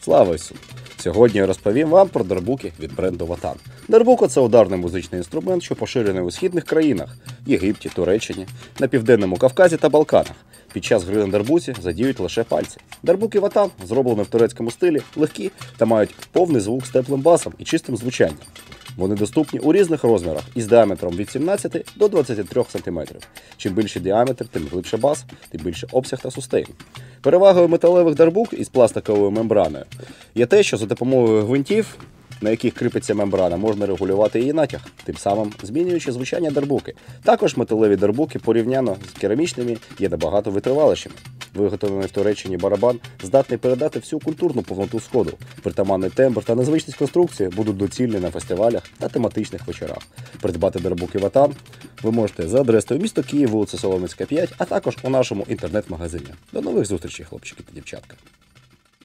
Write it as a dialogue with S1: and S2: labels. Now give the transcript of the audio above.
S1: Слава Ісу! Сьогодні я розповім вам про дарбуки від бренду Ватан. Дарбука – це ударний музичний інструмент, що поширений у східних країнах – Єгипті, Туреччині, на Південному Кавказі та Балканах. Під час гри на дарбуці задіють лише пальці. Дарбуки Ватан зроблені в турецькому стилі, легкі та мають повний звук з теплим басом і чистим звучанням. Вони доступні у різних розмірах із діаметром від 17 до 23 см. Чим більший діаметр, тим глибше бас, тим більше обсяг та сустейн. Перевагою металевих дарбук із пластиковою мембраною є те, що за допомогою гвинтів, на яких кріпиться мембрана, можна регулювати її натяг, тим самим змінюючи звучання дарбуки. Також металеві дарбуки порівняно з керамічними є набагато витривалішими. Виготовлений в Туреччині барабан здатний передати всю культурну повноту Сходу. Притаманний тембр та незвичність конструкції будуть доцільні на фестивалях та тематичних вечорах. Придбати дарбуки Ватан ви можете за адресою місто Київ, вулиця Солом'янська, 5, а також у нашому інтернет-магазині. До нових зустрічей, хлопчики та дівчатка!